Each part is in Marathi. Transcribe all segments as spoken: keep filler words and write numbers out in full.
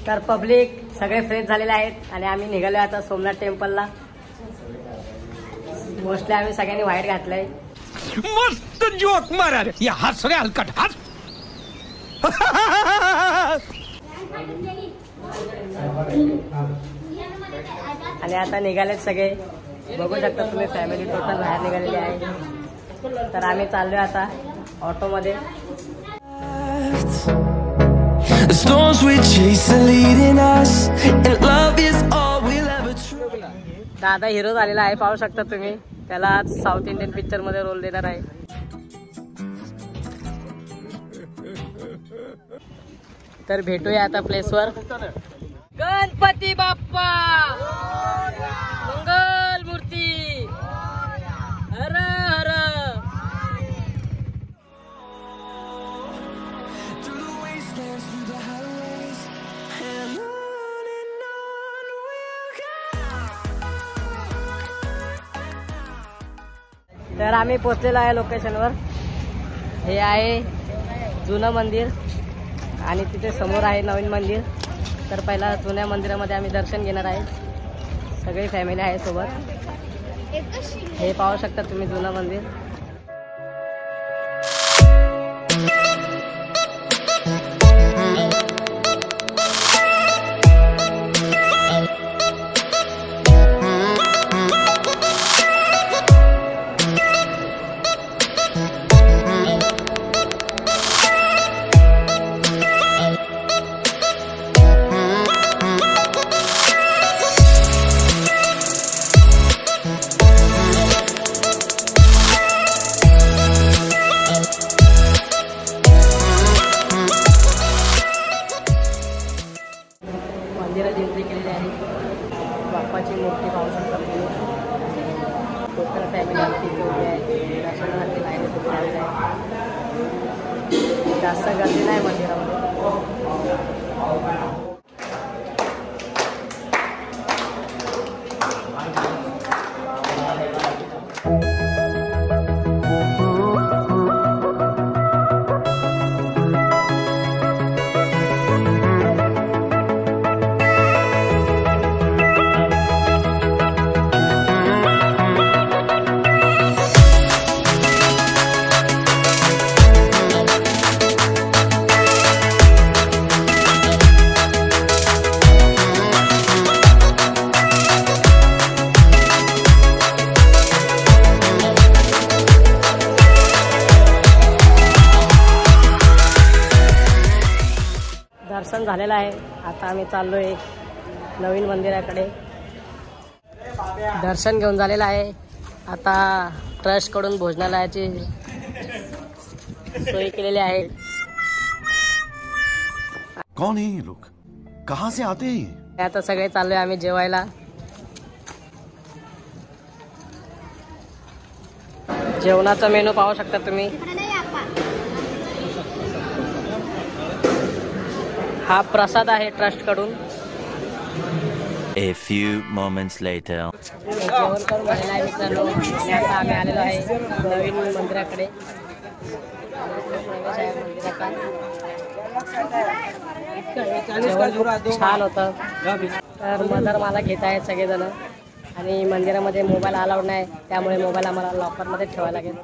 तर पब्लिक सगळे फ्रेश झालेले आहेत आणि आम्ही निघालो आता सोमनाथ टेम्पलला। मोस्टली आम्ही सगळ्यांनी व्हाईट घातलंय। मस्त जोक मारा रे, या हस रे हलकट हस। आणि आता निघालेत सगळे, बघू शकता तुम्ही फॅमिली टोटल बाहेर निघालेली आहे। तर आम्ही चाललोय आता ऑटो मध्ये। दादा हिरो झालेला आहे, पाहू शकता तुम्ही। त्याला आज साऊथ इंडियन पिक्चर मध्ये रोल देणार आहे। तर भेटूया आता प्लेसवर। गणपती बाप्पा मंगल मूर्ती, हर हर। तर आम्ही पोहोचलेलो आहे लोकेशनवर। हे आहे जुनं मंदिर आणि तिथे समोर आहे नवीन मंदिर। तर पहिला जुन्या मंदिरामध्ये आम्ही दर्शन घेणार आहे, सगळी फॅमिली आहे सोबत। हे पाहू शकता तुम्ही जुनं मंदिर। मंदिरात एंट्री केलेली आहे। बाप्पाची मूर्ती पाहू शकता तुम्ही। टोटल फॅमिली आमची इथे उभी आहे, दर्शनासाठी लाईन खूप लागली आहे। जास्त गर्दी नाही मंदिरामध्ये। दर्शन झालेलं आहे। आता आम्ही चाललोय नवीन मंदिराकडे। दर्शन घेऊन झालेलं आहे। आता ट्रस्ट कडून भोजनालयाची सोय केलेली आहे। कौन है ये लोग, कहां से आते हैं? आता सगळे चाललोय आम्ही जेवायला। जेवणाचा मेनू पाहू शकता तुम्ही। हा प्रसाद आहे ट्रस्ट कडून। A few moments later. जेवण करून झालेलं आहे मित्रांनो। आता आम्ही आलेलो आहे नवीन मंदिराकडे। छान होतं। तर मदर मला घेत आहेत सगळेजण आणि मंदिरामध्ये मोबाईल अलाउड नाही, त्यामुळे मोबाईल आम्हाला लॉकरमध्ये ठेवायला लागेल।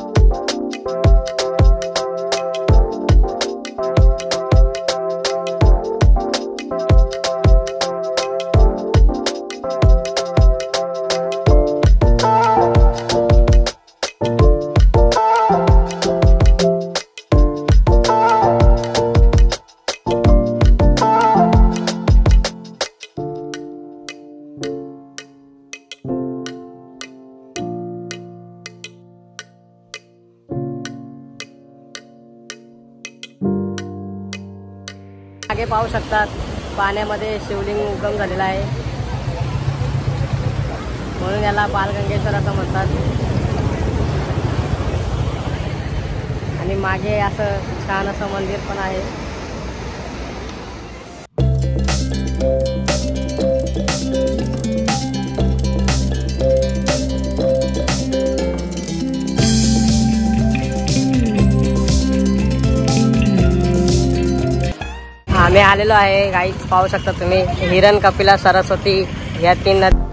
मागे पाहू शकतात पाण्यामध्ये शिवलिंग उगम झालेला आहे, म्हणून याला बालगंगेश्वर असं म्हणतात। आणि मागे असं छान असं मंदिर पण आहे। आम्ही आलेलो आहे गाईच पाहू शकता तुम्ही, हिरण, कपिला, सरस्वती या तीन नदी.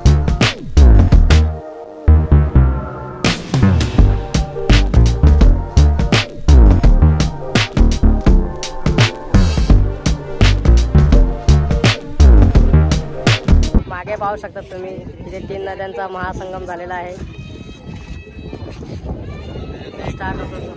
मागे पाहू शकता तुम्ही इथे तीन नद्यांचा महासंगम झालेला आहे. स्टार्ट होतो.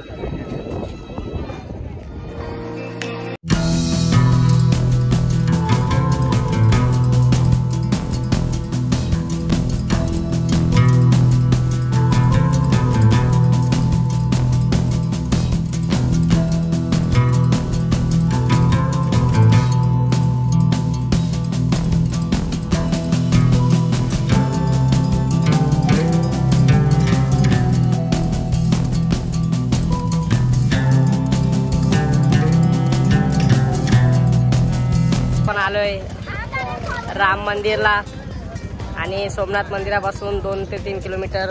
आलोय राम मंदिरला आणि सोमनाथ मंदिरापासून दोन ते तीन किलोमीटर.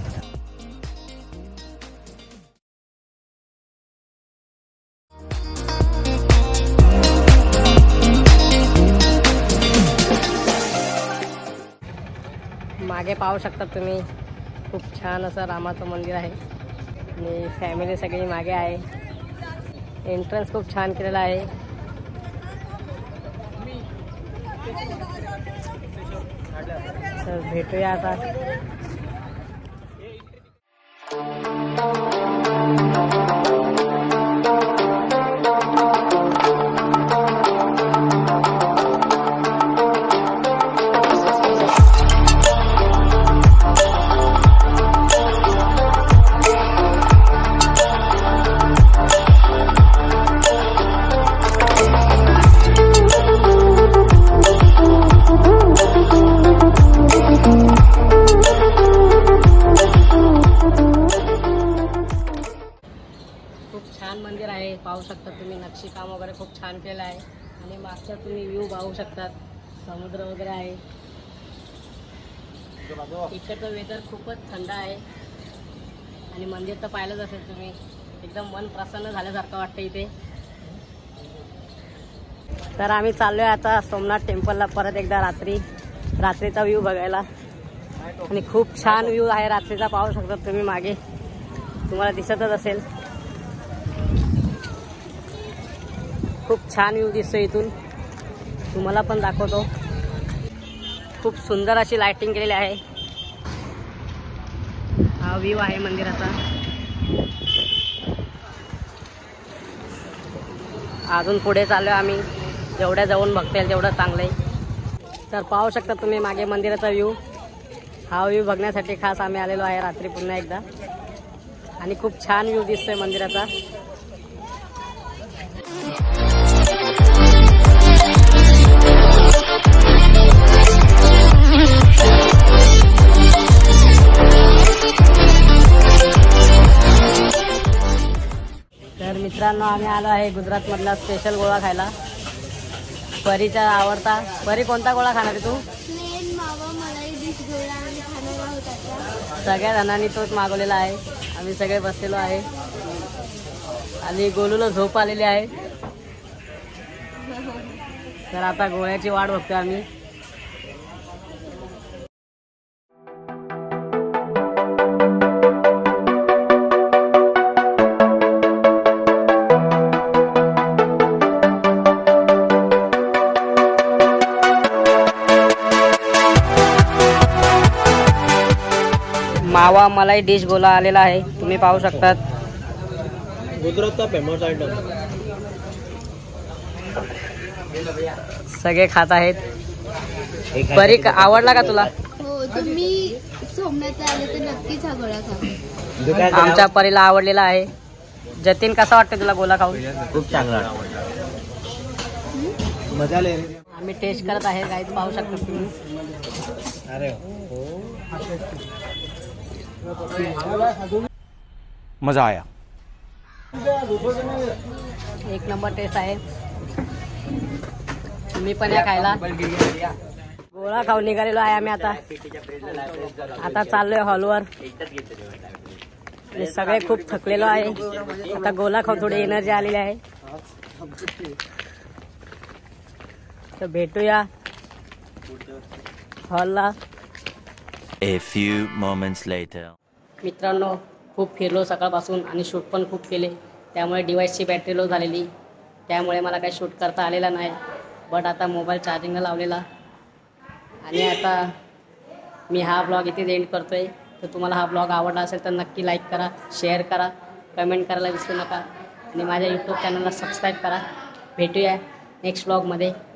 मागे पाहू शकता तुम्ही खूप छान असं रामाचं मंदिर आहे आणि फॅमिली सगळी मागे आहे. एंट्रन्स खूप छान केलेला आहे. तर भेटूया आता. मंदिर आहे पाहू शकता तुम्ही. नक्षी काम वगैरे खूप छान केलं आहे आणि मागच्या तुम्ही व्ह्यू पाहू शकतात. समुद्र वगैरे आहे. इकडचं वेदर खूपच थंड आहे आणि मंदिर तर पाहिलंच असेल तुम्ही. एकदम मन प्रसन्न झाल्यासारखं वाटतं इथे. तर आम्ही चाललोय आता सोमनाथ टेम्पलला परत एकदा रात्री रात्रीचा व्ह्यू बघायला. आणि खूप छान व्ह्यू आहे रात्रीचा पाहू शकता तुम्ही. मागे तुम्हाला दिसतच असेल. खूप छान व्ह्यू दिसतो इथून. तुम्हाला पण दाखवतो. खूप सुंदर अशी लाइटिंग केलेली आहे. हा व्ह्यू आहे मंदिराचा. अजून पुढे चाललोय आम्ही. जेवढ्या जाऊन बघता येईल तेवढं चांगलं आहे. तर पाहू शकता तुम्ही मागे मंदिराचा व्ह्यू. हा व्ह्यू बघण्यासाठी खास आम्ही आलेलो आहे रात्री पुन्हा एकदा. आणि खूप छान व्ह्यू दिसतोय मंदिराचा. तर मित्रांनो आम्ही आलो आहे गुजरात मधला स्पेशल गोळा खायला. परीचा आवडता. परी कोणता गोळा खाणार आहे तू? सगळ्या जणांनी तोच मागवलेला आहे. आम्ही सगळे बसलेलो आहे आणि गोलूला झोप आलेली आहे. तर आता गोळ्याची वाट बघतोय आम्ही. मावा मलाई डिश गोला आलेला आहे. तुम्ही पाहू शकतात. गुजरातचा फेमस आयटम. सगळे खात आहेत. परी आवडला का तुला? हो, तुम्ही सोमनाथ आले तर नक्कीच हा गोळा खा. आमच्या परीला आवडलेला आहे. जतीन कसा वाटतं तुला गोला खाऊन? खूप चांगला. मजा ले. आम्ही टेस्ट करत आहे. काहीच पाहू शकता तुम्ही. अरे मजा आया. एक नंबर टेस्ट आहे. तुम्ही पण या खायला. गोळा खाऊन निघालेलो आहे आम्ही आता. आता चाललोय हॉलवर. सगळे खूप थकलेलो आहे. आता गोळा खाऊन थोडी एनर्जी आलेली आहे. तर भेटूया हॉलला. A few moments later. मित्रांनो, खूप फिरलो सकाळपासून आणि शूट पण खूप केले. त्यामुळे डिव्हाइसची बॅटरी लो झालेली, त्यामुळे मला काही शूट करता आलेला नाही. बट आता मोबाईल चार्जिंगला लावलेला आणि आता मी हा ब्लॉग इथेच एंड करतो आहे. तर तुम्हाला हा ब्लॉग आवडला असेल तर नक्की लाईक करा, शेअर करा, कमेंट करायला विसरू नका आणि माझ्या यूट्यूब चॅनलला सबस्क्राईब करा. भेटूया नेक्स्ट ब्लॉगमध्ये.